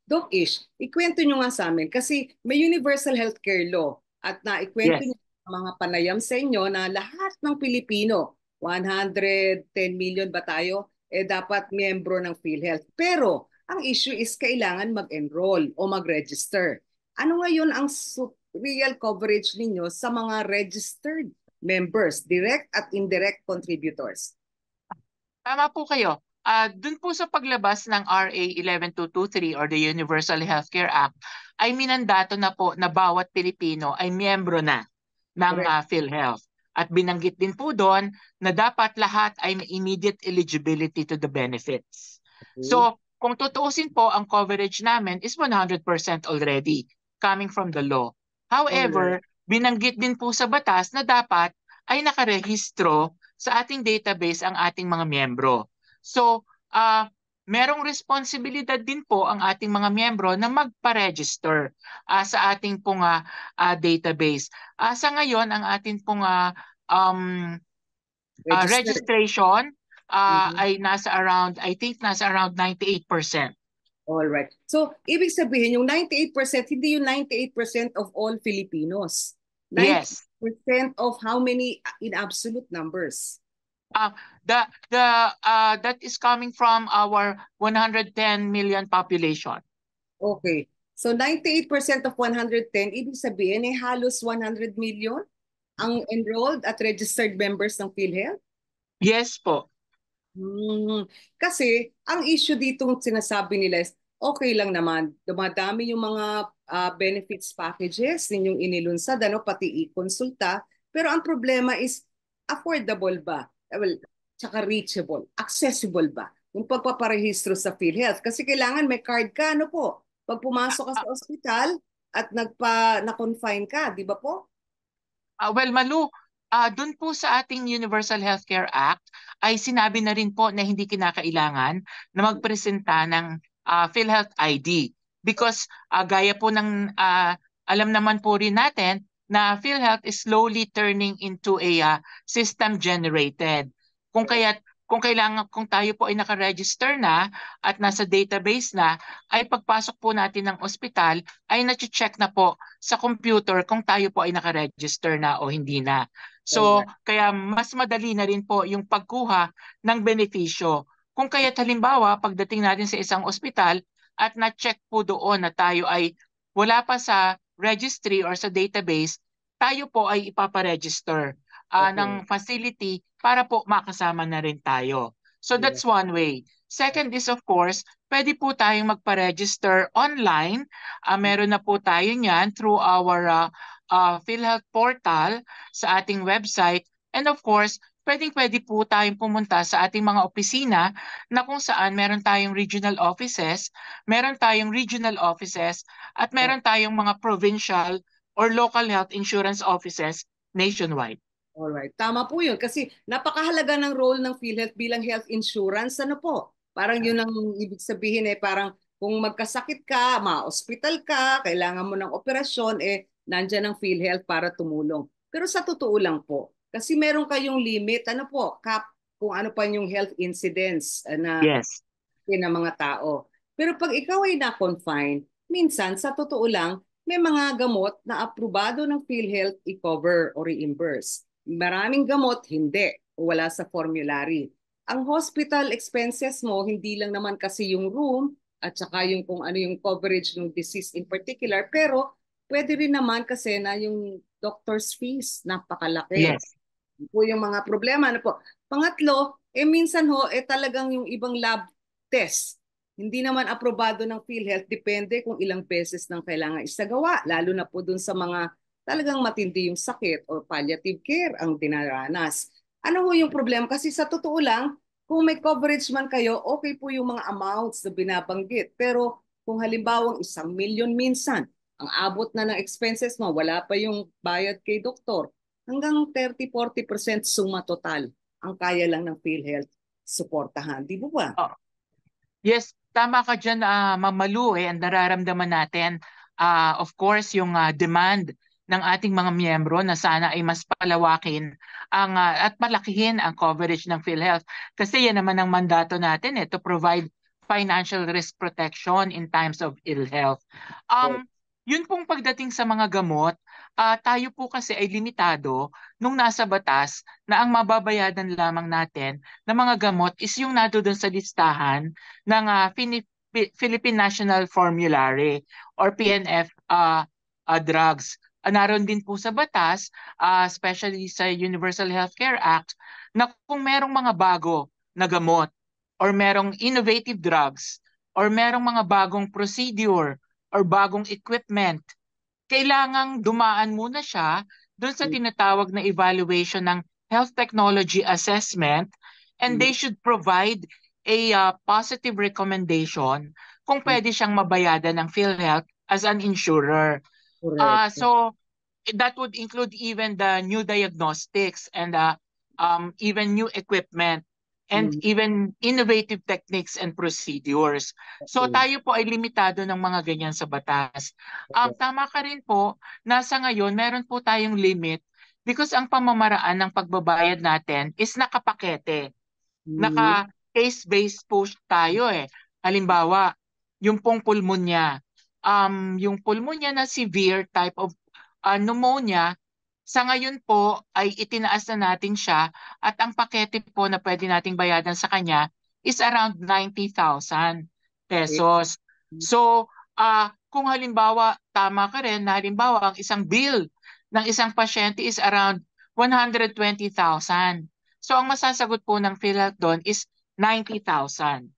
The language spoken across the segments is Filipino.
Doc Ish, ikwento nyo nga sa amin kasi may universal healthcare law at naikwento Yes. nyo sa mga panayam sa inyo na lahat ng Pilipino, 110 million ba tayo, dapat miyembro ng PhilHealth. Pero ang issue is kailangan mag-enroll o mag-register. Ano ngayon ang real coverage ninyo sa mga registered members, direct at indirect contributors? Tama po kayo. Dun po sa paglabas ng RA 11223 or the Universal Healthcare Act, ay minandato na po na bawat Pilipino ay miyembro na ng Correct. PhilHealth. At binanggit din po doon na dapat lahat ay may immediate eligibility to the benefits. Okay. So, kung tutuusin po, ang coverage namin is 100% already coming from the law. All right. However, binanggit din po sa batas na dapat ay nakarehistro sa ating database ang ating mga miyembro. So, merong responsibilidad din po ang ating mga miyembro na magpa-register sa ating pong database. Sa ngayon, ang ating pong Registered. registration Mhm. ay I think nasa around 98%. All right. So, ibig sabihin, yung 98%, hindi yung 98% of all Filipinos. Yes. 98% of how many in absolute numbers? Uh, that is coming from our 110 million population. Okay. So, 98% of 110, ibig sabihin, halos 100 million ang enrolled at registered members ng PhilHealth? Yes po. Kasi, ang issue dito sinasabi nila is, okay lang naman, dumadami yung mga benefits packages ninyong inilunsad, ano, pati e-konsulta, pero ang problema is, affordable ba? Well, tsaka reachable, accessible ba? Yung pagpaparehistro sa PhilHealth. Kasi kailangan may card ka, ano po? Pag pumasok ka sa ospital at na-confine ka, di ba po? Well, Malu, dun po sa ating Universal Healthcare Act ay sinabi na rin po na hindi kinakailangan na magpresenta ng PhilHealth ID because gaya po ng alam naman po rin natin na PhilHealth is slowly turning into a system generated. Kung kaya kung tayo po ay nakaregister na at nasa database na, ay pagpasok po natin ng ospital ay na-check na po sa computer kung tayo po ay nakaregister na o hindi na. So, Alright. kaya mas madali na rin po yung pagkuha ng benepisyo. Kung kaya't halimbawa, pagdating natin sa isang ospital at na-check po doon na tayo ay wala pa sa registry or sa database, tayo po ay ipaparegister Okay. ng facility para po makasama na rin tayo. So Yeah. that's one way. Second is of course, pwede po tayong magpa-register online. Meron na po tayo niyan through our PhilHealth portal sa ating website. And of course, pwedeng-pwede po tayong pumunta sa ating mga opisina na kung saan meron tayong regional offices, at meron tayong mga provincial or local health insurance offices nationwide. Alright, tama po yun. Kasi napakahalaga ng role ng PhilHealth bilang health insurance. Ano po? Parang yun ang ibig sabihin parang kung magkasakit ka, ma-hospital ka, kailangan mo ng operasyon, nandyan ang PhilHealth para tumulong. Pero sa totoo lang po, kasi meron kayong limit, ano po, cap, kung ano pa yung health incidents na Yes. ng mga tao. Pero pag ikaw ay na-confine, minsan sa totoo lang, may mga gamot na aprobado ng PhilHealth i-cover o reimburse. Maraming gamot, hindi. O wala sa formulary. Ang hospital expenses mo, hindi lang naman kasi yung room at saka yung kung ano yung coverage ng disease in particular, pero pwede rin naman kasi na yung doctor's fees, napakalaki. Yes. Yun po yung mga problema. Ano po? Pangatlo, minsan ho, talagang yung ibang lab test. Hindi naman aprobado ng PhilHealth, depende kung ilang beses nang kailangan isagawa, lalo na po dun sa mga talagang matindi yung sakit o palliative care ang dinaranas. Ano ho yung problema? Kasi sa totoo lang, kung may coverage man kayo, okay po yung mga amounts na binabanggit. Pero kung halimbawang 1 million minsan, ang abot na ng expenses mo, wala pa yung bayad kay doktor, hanggang 30-40% suma total ang kaya lang ng PhilHealth suportahan. Di ba ba? Oh, yes, tama ka dyan, Mamalu. Ang nararamdaman natin, of course, yung demand ng ating mga miyembro na sana ay mas palawakin at palakihin ang coverage ng PhilHealth. Kasi yan naman ang mandato natin to provide financial risk protection in times of ill health. Okay. Yun pong pagdating sa mga gamot, tayo po kasi ay limitado nung nasa batas na ang mababayadan lamang natin ng mga gamot is yung doon sa listahan ng Philippine National Formulary or PNF drugs. Naroon din po sa batas, especially sa Universal Healthcare Act, na kung merong mga bago na gamot or merong innovative drugs or merong mga bagong procedure or bagong equipment, kailangang dumaan muna siya doon sa tinatawag na evaluation ng health technology assessment, and they should provide a positive recommendation kung pwede siyang mabayadan ng PhilHealth as an insurer. Correct. So that would include even the new diagnostics and even new equipment and Mm. even innovative techniques and procedures. So Okay. tayo po ay limitado ng mga ganyan sa batas. Okay. Tama ka rin po, nasa ngayon meron po tayong limit because ang pamamaraan ng pagbabayad natin is nakapakete. Mm. Naka-case-based po tayo eh. Halimbawa, yung pulmonya na severe type of pneumonia, sa ngayon po ay itinaas na natin siya at ang pakete po na pwede nating bayadan sa kanya is around 90,000 Okay. pesos. So, kung halimbawa, tama ka rin na halimbawa ang isang bill ng isang pasyente is around 120,000. So, ang masasagot po ng PhilHealth doon is 90,000.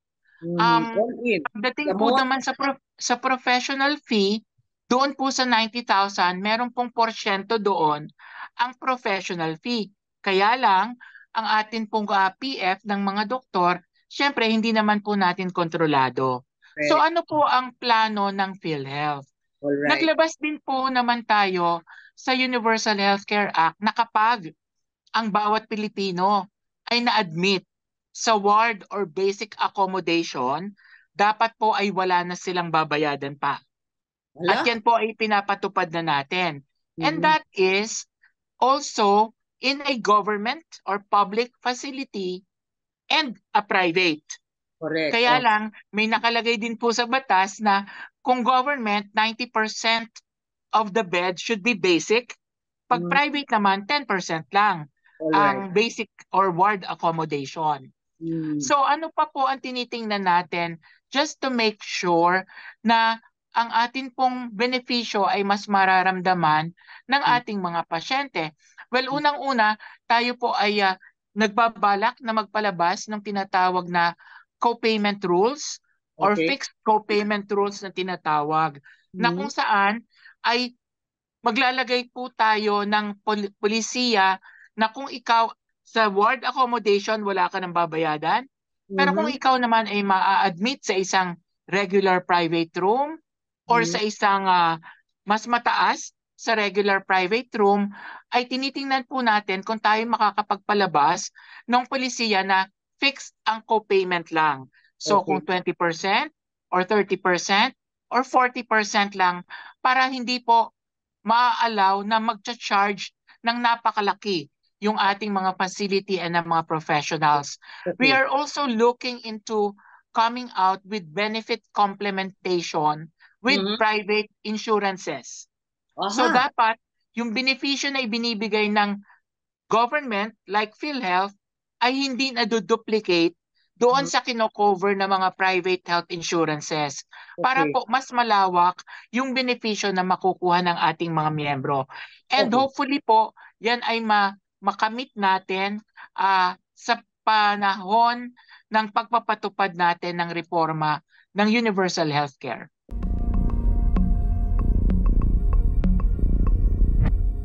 Um, All in. Pagdating po Gamot. naman sa professional fee, doon po sa 90,000, meron pong porsyento doon ang professional fee. Kaya lang, ang atin pong PF ng mga doktor, syempre hindi naman po natin kontrolado. So Correct. ano po ang plano ng PhilHealth? All right. Naglabas din po naman tayo sa Universal Healthcare Act na kapag ang bawat Pilipino ay na-admit sa ward or basic accommodation, dapat po ay wala na silang babayadan pa. At Wala. yan po ay pinapatupad na natin. And Mhm. that is also in a government or public facility and a private. Correct. Kaya Oh. lang, may nakalagay din po sa batas na kung government, 90% of the bed should be basic. Pag Mhm. private naman, 10% lang All right. ang basic or ward accommodation. Mm. So ano pa po ang tinitingnan natin just to make sure na ang atin pong benepisyo ay mas mararamdaman ng ating mga pasyente. Well, unang-una, tayo po ay nagbabalak na magpalabas ng tinatawag na co-payment rules or Okay. fixed co-payment rules na tinatawag, na kung Mhm. saan ay maglalagay po tayo ng polisiya na kung ikaw sa ward accommodation wala ka ng babayadan, pero kung Mhm. ikaw naman ay maa-admit sa isang regular private room or Mhm. sa isang mas mataas sa regular private room, ay tinitingnan po natin kung tayo makakapagpalabas ng polisiya na fixed ang co-payment lang. So Okay. kung 20% or 30% or 40% lang para hindi po maa-allow na magcha-charge ng napakalaki yung ating mga facility and ng mga professionals. We Okay. are also looking into coming out with benefit complementation with Mhm. private insurances. So Aha. dapat yung benepisyo na ibinibigay ng government like PhilHealth ay hindi na-duplicate doon Mhm. sa kino-cover ng mga private health insurances para Okay. po mas malawak yung benepisyo na makukuha ng ating mga miyembro. And Okay. hopefully po, yan ay makamit natin sa panahon ng pagpapatupad natin ng reforma ng universal healthcare.